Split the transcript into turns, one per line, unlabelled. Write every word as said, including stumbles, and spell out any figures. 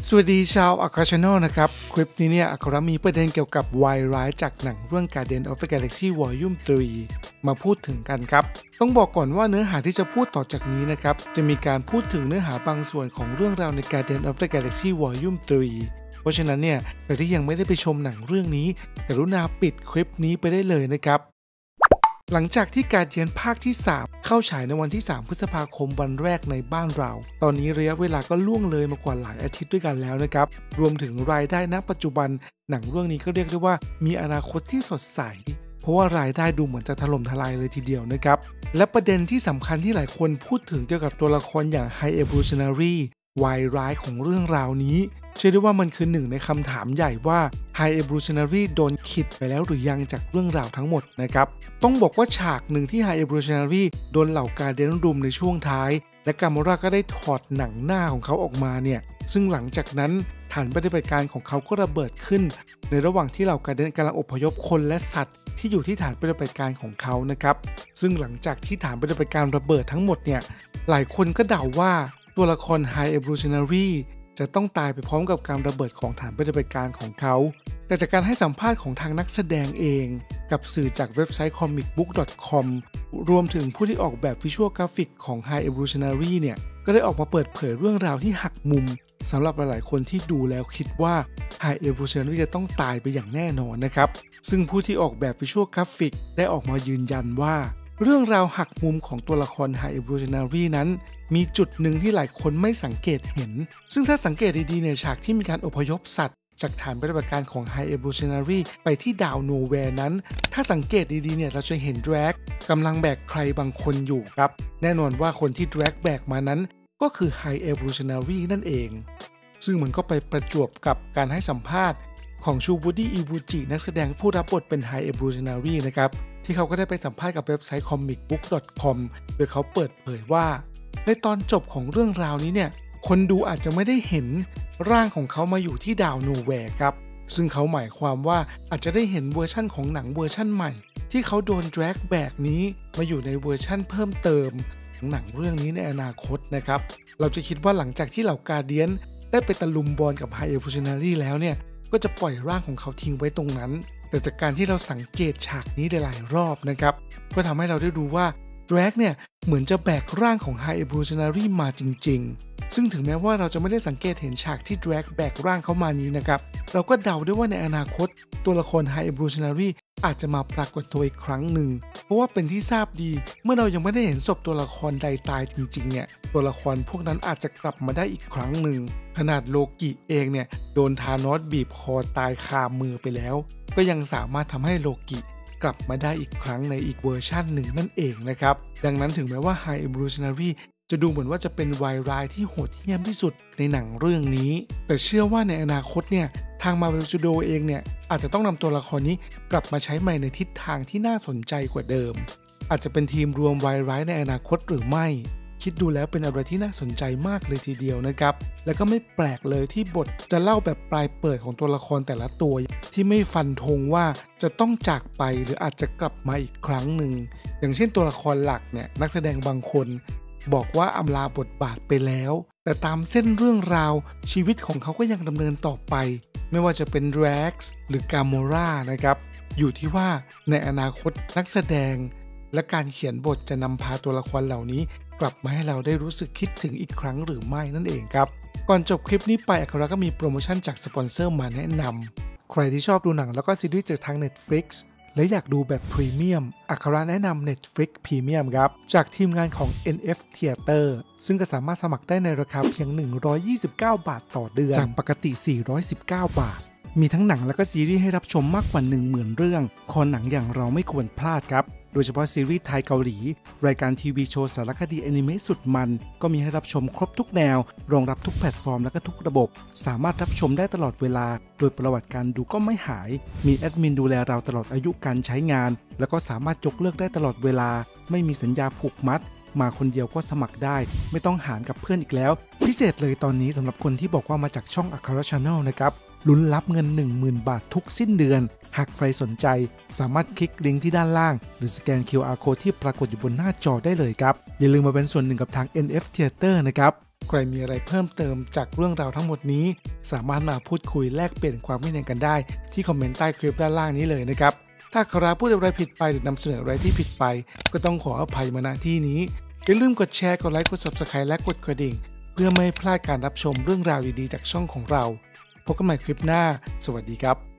สวัสดีชาวอัครา Channel นะครับคลิปนี้เนี่ยอัครามีประเด็นเกี่ยวกับวายร้ายจากหนังเรื่อง Guardians of the Galaxy Volume สาม มาพูดถึงกันครับต้องบอกก่อนว่าเนื้อหาที่จะพูดต่อจากนี้นะครับจะมีการพูดถึงเนื้อหาบางส่วนของเรื่องราวใน Guardians of the Galaxy Volume สาม เพราะฉะนั้นเนี่ยใครที่ยังไม่ได้ไปชมหนังเรื่องนี้กรุณาปิดคลิปนี้ไปได้เลยนะครับหลังจากที่การ์เดียนภาคที่สามเข้าฉายในวันที่สามพฤษภาคมวันแรกในบ้านเราตอนนี้ระยะเวลาก็ล่วงเลยมากว่าหลายอาทิตย์ด้วยกันแล้วนะครับรวมถึงรายได้ณปัจจุบันหนังเรื่องนี้ก็เรียกได้ว่ามีอนาคตที่สดใสเพราะว่ารายได้ดูเหมือนจะถล่มทลายเลยทีเดียวนะครับและประเด็นที่สำคัญที่หลายคนพูดถึงเกี่ยวกับตัวละครอย่าง High Evolutionary วายร้ายของเรื่องราวนี้เชื่อได้ว่ามันคือหนึ่งในคำถามใหญ่ว่า High Evolutionary โดนขิดไปแล้วหรือยังจากเรื่องราวทั้งหมดนะครับต้องบอกว่าฉากหนึ่งที่ High Evolutionary โดนเหล่าการ์เดียนรุมในช่วงท้ายและกามอราก็ได้ถอดหนังหน้าของเขาออกมาเนี่ยซึ่งหลังจากนั้นฐานปฏิบัติการของเขาก็ระเบิดขึ้นในระหว่างที่เหล่าการ์เดียนกำลังอพยพคนและสัตว์ที่อยู่ที่ฐานปฏิบัติการของเขานะครับซึ่งหลังจากที่ฐานปฏิบัติการระเบิดทั้งหมดเนี่ยหลายคนก็เดาว่าตัวละคร High Evolutionary จะต้องตายไปพร้อมกับการระเบิดของฐานปฏิบัติการของเขาแต่จากการให้สัมภาษณ์ของทางนักแสดงเองกับสื่อจากเว็บไซต์ คอมิกบุ๊ก ดอท คอม รวมถึงผู้ที่ออกแบบวิชวลกราฟิกของ High Evolutionary เนี่ยก็ได้ออกมาเปิดเผยเรื่องราวที่หักมุมสำหรับหลายๆคนที่ดูแล้วคิดว่า High Evolutionary จะต้องตายไปอย่างแน่นอนนะครับซึ่งผู้ที่ออกแบบวิชวลกราฟิกได้ออกมายืนยันว่าเรื่องราวหักมุมของตัวละคร High Evolutionary นั้นมีจุดหนึ่งที่หลายคนไม่สังเกตเห็นซึ่งถ้าสังเกตดีๆในฉากที่มีการอพยพสัตว์จากฐานปฏิบัติการของ High Evolutionary ไปที่ดาวโนแวร์นั้นถ้าสังเกตดีๆเนี่ยเราจะเห็นแดร็กกำลังแบกใครบางคนอยู่ครับแน่นอนว่าคนที่แดร็กแบกมานั้นก็คือ High Evolutionary นั่นเองซึ่งมันก็ไปประจวบกับการให้สัมภาษณ์ของชูบูดี้อิบุจินักแสดงผู้รับบทเป็น High Evolutionary นะครับที่เขาก็ได้ไปสัมภาษณ์กับเว็บไซต์ คอมิกบุ๊ก ดอท คอม โดยเขาเปิดเผยว่าในตอนจบของเรื่องราวนี้เนี่ยคนดูอาจจะไม่ได้เห็นร่างของเขามาอยู่ที่ดาวโนแวร์ครับซึ่งเขาหมายความว่าอาจจะได้เห็นเวอร์ชั่นของหนังเวอร์ชั่นใหม่ที่เขาโดนแดร็กแบกนี้มาอยู่ในเวอร์ชั่นเพิ่มเติมของหนังเรื่องนี้ในอนาคตนะครับเราจะคิดว่าหลังจากที่เหล่าการ์เดียนได้ไปตะลุมบอลกับ High Evolutionary แล้วเนี่ยก็จะปล่อยร่างของเขาทิ้งไว้ตรงนั้นแต่จากการที่เราสังเกตฉากนี้หลายรอบนะครับก็ทำให้เราได้รู้ว่าแดร็กเนี่ยเหมือนจะแบกร่างของ High Evolutionary มาจริงๆซึ่งถึงแม้ว่าเราจะไม่ได้สังเกตเห็นฉากที่แดร็กแบกร่างเขามานี้นะครับเราก็เดาได้ว่าในอนาคตตัวละคร High Evolutionary อาจจะมาปรากฏตัวอีกครั้งหนึ่งเพราะว่าเป็นที่ทราบดีเมื่อเรายังไม่ได้เห็นศพตัวละครใดตายจริงๆเนี่ยตัวละครพวกนั้นอาจจะกลับมาได้อีกครั้งหนึ่งขนาดโลกิเองเนี่ยโดนธานอสบีบคอตายคามือไปแล้วก็ยังสามารถทำให้โลกิกลับมาได้อีกครั้งในอีกเวอร์ชันหนึ่งนั่นเองนะครับดังนั้นถึงแม้ว่า High Evolutionary จะดูเหมือนว่าจะเป็นวายร้ายที่โหดเหี้ยมที่สุดในหนังเรื่องนี้แต่เชื่อว่าในอนาคตเนี่ยทาง Marvel Studios เองเนี่ยอาจจะต้องนำตัวละครนี้กลับมาใช้ใหม่ในทิศทางที่น่าสนใจกว่าเดิมอาจจะเป็นทีมรวมวายร้ายในอนาคตหรือไม่คิดดูแล้วเป็นอะไรที่น่าสนใจมากเลยทีเดียวนะครับแล้วก็ไม่แปลกเลยที่บทจะเล่าแบบปลายเปิดของตัวละครแต่ละตัวที่ไม่ฟันธงว่าจะต้องจากไปหรืออาจจะกลับมาอีกครั้งหนึ่งอย่างเช่นตัวละครหลักเนี่ยนักแสดงบางคนบอกว่าอำลาบทบาทไปแล้วแต่ตามเส้นเรื่องราวชีวิตของเขาก็ยังดำเนินต่อไปไม่ว่าจะเป็นแดร็กซ์หรือกามอรานะครับอยู่ที่ว่าในอนาคตนักแสดงและการเขียนบทจะนำพาตัวละครเหล่านี้กลับมาให้เราได้รู้สึกคิดถึงอีกครั้งหรือไม่นั่นเองครับก่อนจบคลิปนี้ไปอัคราก็มีโปรโมชั่นจากสปอนเซอร์มาแนะนำใครที่ชอบดูหนังแล้วก็ซีรีส์จากทาง Netflix และอยากดูแบบพรีเมียมอัคราแนะนำ Netflix Premium ครับจากทีมงานของ เอ็น เอฟ Theater ซึ่งก็สามารถสมัครได้ในราคาเพียงหนึ่งร้อยยี่สิบเก้าบาทต่อเดือนจากปกติสี่ร้อยสิบเก้าบาทมีทั้งหนังและก็ซีรีส์ให้รับชมมากกว่า หนึ่งหมื่น เรื่องคอหนังอย่างเราไม่ควรพลาดครับโดยเฉพาะซีรีส์ไทยเกาหลีรายการทีวีโชว์สารคดีแอนิเมะสุดมันก็มีให้รับชมครบทุกแนวรองรับทุกแพลตฟอร์มและก็ทุกระบบสามารถรับชมได้ตลอดเวลาโดยประวัติการดูก็ไม่หายมีแอดมินดูแลเราตลอดอายุการใช้งานแล้วก็สามารถยกเลิกได้ตลอดเวลาไม่มีสัญญาผูกมัดมาคนเดียวก็สมัครได้ไม่ต้องหารกับเพื่อนอีกแล้วพิเศษเลยตอนนี้สำหรับคนที่บอกว่ามาจากช่องอัครา Channel นะครับลุ้นรับเงิน หนึ่งหมื่น บาททุกสิ้นเดือนหากใครสนใจสามารถคลิกลิงก์ที่ด้านล่างหรือสแกน คิว อาร์ Code ที่ปรากฏอยู่บนหน้าจอได้เลยครับอย่าลืมมาเป็นส่วนหนึ่งกับทาง เอ็น เอฟ Theater นะครับใครมีอะไรเพิ่มเติมจากเรื่องราวทั้งหมดนี้สามารถมาพูดคุยแลกเปลี่ยนความคิดเห็นกันได้ที่คอมเมนต์ใต้คลิปด้านล่างนี้เลยนะครับถ้าใครพูดอะไรผิดไปหรือนำเสนออะไรที่ผิดไปก็ต้องขออภัยมาณที่นี้อย่าลืมกดแชร์กดไลค์กด ซับสไครบ์ และกดกระดิ่งเพื่อไม่พลาดการรับชมเรื่องราวดีๆจากช่องของเราพบกันใหม่คลิปหน้าสวัสดีครับ